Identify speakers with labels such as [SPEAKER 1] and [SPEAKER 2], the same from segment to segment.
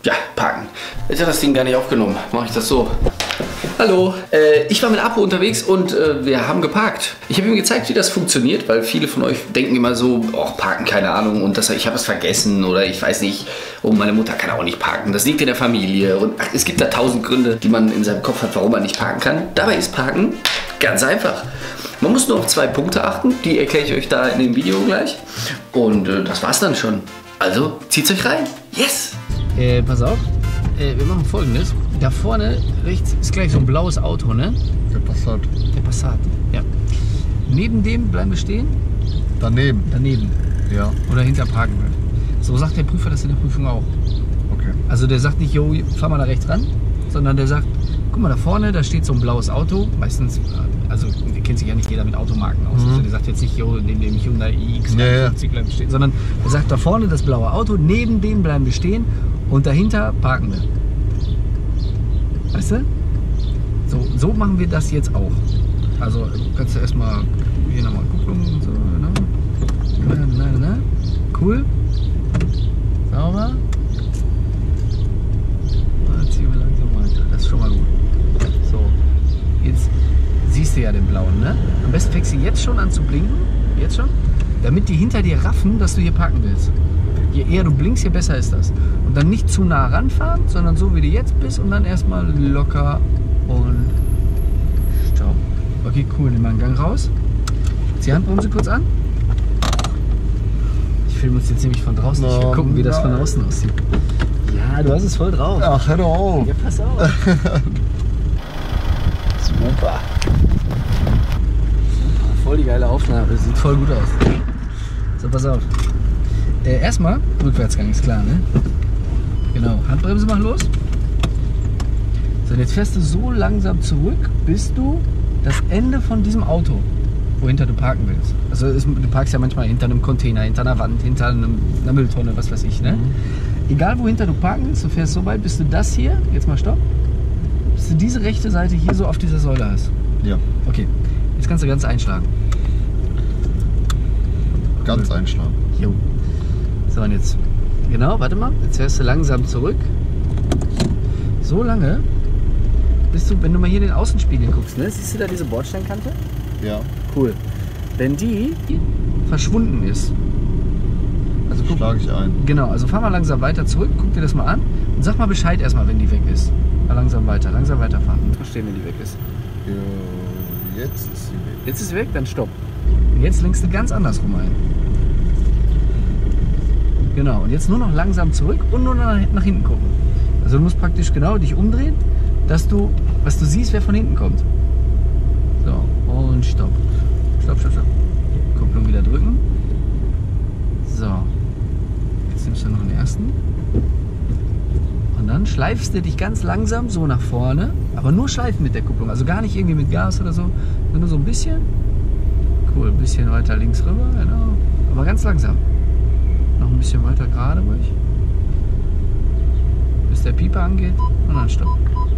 [SPEAKER 1] Ja, parken. Jetzt hat das Ding gar nicht aufgenommen. Mache ich das so. Hallo, ich war mit Apo unterwegs und wir haben geparkt. Ich habe ihm gezeigt, wie das funktioniert, weil viele von euch denken immer so, oh, parken, keine Ahnung, und ich habe es vergessen oder ich weiß nicht, oh, meine Mutter kann auch nicht parken, das liegt in der Familie und ach, es gibt da 1000 Gründe, die man in seinem Kopf hat, warum man nicht parken kann. Dabei ist Parken ganz einfach. Man muss nur auf 2 Punkte achten, die erkläre ich euch da in dem Video gleich. Und das war's dann schon. Also, zieht's euch rein. Yes! Pass auf, wir machen Folgendes. Da vorne rechts ist gleich so ein blaues Auto, ne?
[SPEAKER 2] Der Passat.
[SPEAKER 1] Der Passat, ja. Neben dem bleiben wir stehen?
[SPEAKER 2] Daneben.
[SPEAKER 1] Daneben.
[SPEAKER 2] Ja.
[SPEAKER 1] Oder hinter parken wir. So sagt der Prüfer das in der Prüfung auch.
[SPEAKER 2] Okay.
[SPEAKER 1] Also der sagt nicht, jo, fahr mal da rechts ran, sondern der sagt, guck mal da vorne, da steht so ein blaues Auto. Meistens, also kennt sich ja nicht jeder mit Automarken aus. Also der sagt jetzt nicht, jo, neben dem Hyundai iX bleiben stehen, sondern er sagt da vorne das blaue Auto, neben dem bleiben wir stehen und dahinter parken wir. Weißt du? So machen wir das jetzt auch. Also kannst du erstmal hier nochmal Kupplung und so. Ne? Cool. Sauber. Jetzt ziehen wir langsam weiter. Das ist schon mal gut. So. Jetzt siehst du ja den blauen, ne? Am besten fängst du jetzt schon an zu blinken. Jetzt schon. Damit die hinter dir raffen, dass du hier parken willst. Je eher du blinkst, je besser ist das. Und dann nicht zu nah ranfahren, sondern so wie du jetzt bist und dann erstmal locker und stopp. Okay, cool, nimm mal einen Gang raus. Zieh die Handbremse kurz an. Ich filme uns jetzt nämlich von draußen. Ich will gucken, wie das von außen aussieht. Ja, du hast es voll drauf.
[SPEAKER 2] Ach, hör doch auf.
[SPEAKER 1] Ja, pass auf. Super. Voll die geile Aufnahme. Das sieht voll gut aus. So, pass auf. Erstmal Rückwärtsgang, ist klar, ne? Genau, Handbremse, mach los. So, und jetzt fährst du so langsam zurück, bis du das Ende von diesem Auto, wohinter du parken willst. Also du parkst ja manchmal hinter einem Container, hinter einer Wand, hinter einer Mülltonne, was weiß ich, ne? Egal wohinter du parken willst, du fährst so weit, bis du das hier, jetzt mal stopp, bis du diese rechte Seite hier so auf dieser Säule hast.
[SPEAKER 2] Ja.
[SPEAKER 1] Okay, jetzt kannst du ganz einschlagen.
[SPEAKER 2] Ganz einschlagen.
[SPEAKER 1] Jo. So, und jetzt, genau, warte mal, jetzt fährst du langsam zurück. So lange, bis du, wenn du mal hier in den Außenspiegel guckst, ne? Siehst du da diese Bordsteinkante?
[SPEAKER 2] Ja.
[SPEAKER 1] Cool. Wenn die verschwunden ist, also guck,
[SPEAKER 2] schlage ich ein.
[SPEAKER 1] Genau, also fahr mal langsam weiter zurück, guck dir das mal an und sag mal Bescheid erstmal, wenn die weg ist. Mal langsam weiterfahren. Verstehen, wenn die weg ist.
[SPEAKER 2] Jetzt ist sie weg.
[SPEAKER 1] Jetzt ist sie weg, dann stopp. Und jetzt lenkst du ganz andersrum ein. Genau, und jetzt nur noch langsam zurück und nur nach hinten gucken. Also du musst praktisch genau dich umdrehen, dass du, was du siehst, wer von hinten kommt. So, und stopp. Stopp. Kupplung wieder drücken. So, jetzt nimmst du noch den ersten. Und dann schleifst du dich ganz langsam so nach vorne, aber nur schleifen mit der Kupplung, also gar nicht irgendwie mit Gas oder so, sondern nur so ein bisschen. Cool, ein bisschen weiter links rüber, genau, aber ganz langsam. Noch ein bisschen weiter gerade ruhig, bis der Pieper angeht und dann stopp.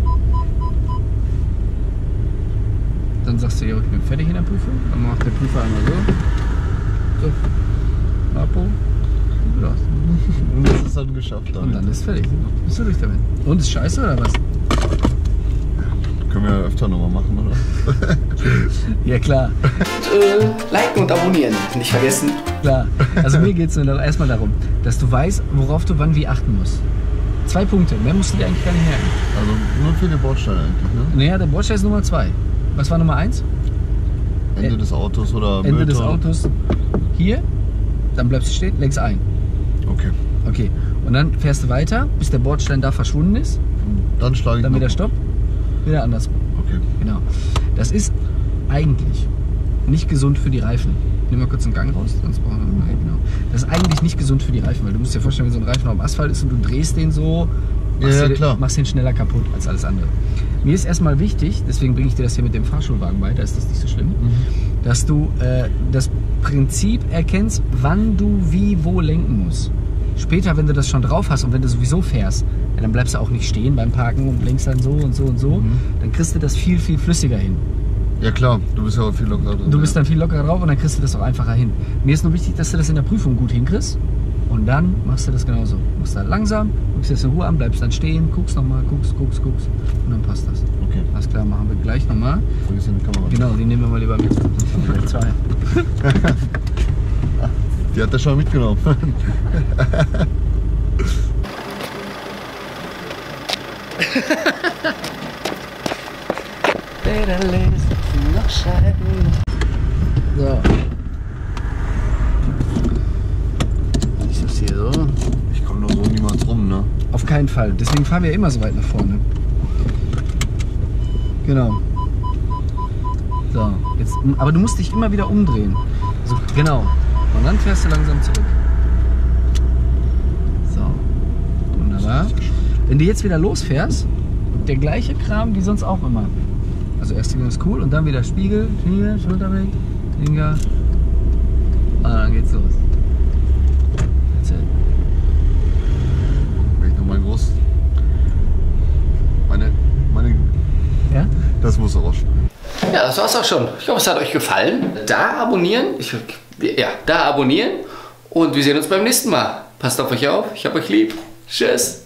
[SPEAKER 1] Dann sagst du, ja, ich bin fertig in der Prüfung. Dann macht der Prüfer einmal so. So. Apo.
[SPEAKER 2] Und das ist dann geschafft. Damit.
[SPEAKER 1] Und dann ist fertig. Bist du durch damit. Und ist scheiße oder was?
[SPEAKER 2] Können wir ja öfter nochmal machen, oder?
[SPEAKER 1] Ja, klar. Liken und abonnieren. Nicht vergessen. Klar. Also mir geht es nur erstmal darum, dass du weißt, worauf du wann wie achten musst. 2 Punkte. Mehr musst du dir eigentlich gar nicht merken.
[SPEAKER 2] Also nur für den Bordstein eigentlich, ne?
[SPEAKER 1] Naja, der Bordstein ist Nummer 2. Was war Nummer 1?
[SPEAKER 2] Ende des Autos oder
[SPEAKER 1] Ende des Autos. Hier. Dann bleibst du stehen, lenkst ein.
[SPEAKER 2] Okay.
[SPEAKER 1] Okay. Und dann fährst du weiter, bis der Bordstein da verschwunden ist.
[SPEAKER 2] Dann schlage ich
[SPEAKER 1] Dann wieder Stopp. Wieder andersrum.
[SPEAKER 2] Okay.
[SPEAKER 1] Genau. Das ist eigentlich nicht gesund für die Reifen. Nimm mal kurz einen Gang raus, sonst brauchen wir mal. Genau. Das ist eigentlich nicht gesund für die Reifen, weil du musst dir vorstellen, wenn so ein Reifen auf dem Asphalt ist und du drehst den so, machst den schneller kaputt als alles andere. Mir ist erstmal wichtig, deswegen bringe ich dir das hier mit dem Fahrschulwagen bei, da ist das nicht so schlimm, dass du das Prinzip erkennst, wann du wie wo lenken musst. Später, wenn du das schon drauf hast und wenn du sowieso fährst, ja, dann bleibst du auch nicht stehen beim Parken und lenkst dann so und so und so, dann kriegst du das viel, viel flüssiger hin.
[SPEAKER 2] Ja klar, du bist ja auch viel lockerer drauf.
[SPEAKER 1] Du bist dann viel lockerer drauf und dann kriegst du das auch einfacher hin. Mir ist nur wichtig, dass du das in der Prüfung gut hinkriegst.
[SPEAKER 3] Und dann machst du das genauso. Du machst da langsam, guckst jetzt in Ruhe an, bleibst dann stehen, guckst nochmal, guckst und dann passt das.
[SPEAKER 2] Okay.
[SPEAKER 3] Alles klar, machen wir gleich nochmal.
[SPEAKER 2] Wo ist denn die Kamera?
[SPEAKER 3] Genau, die nehmen wir mal lieber mit. Sonst haben wir gleich zwei.
[SPEAKER 2] Die hat er schon mitgenommen.
[SPEAKER 3] So. Ist das hier so?
[SPEAKER 2] Ich komme nur so niemals rum, ne?
[SPEAKER 3] Auf keinen Fall. Deswegen fahren wir immer so weit nach vorne. Genau. So, jetzt, aber du musst dich immer wieder umdrehen. So, genau. Und dann fährst du langsam zurück. So. Wunderbar. Wenn du jetzt wieder losfährst, der gleiche Kram wie sonst auch immer. Also erst ist cool und dann wieder Spiegel, Knie, Schulter weg, Finger. Und dann geht's los. That's it.
[SPEAKER 2] Wenn ich nochmal groß. Meine.
[SPEAKER 3] Ja?
[SPEAKER 2] Das muss aber schon.
[SPEAKER 1] Ja, das war's auch schon. Ich hoffe, es hat euch gefallen. Da abonnieren. Da abonnieren. Und wir sehen uns beim nächsten Mal. Passt auf euch auf. Ich hab euch lieb. Tschüss.